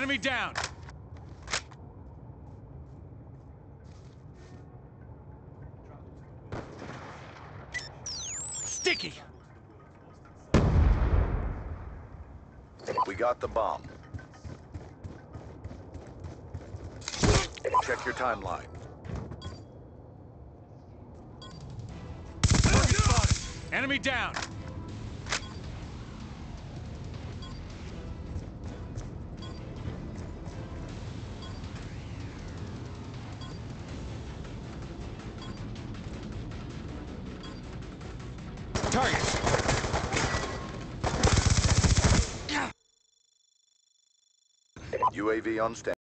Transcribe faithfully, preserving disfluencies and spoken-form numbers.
Enemy down! Sticky! We got the bomb. Check your timeline. Enemy down! Target! U A V on stand.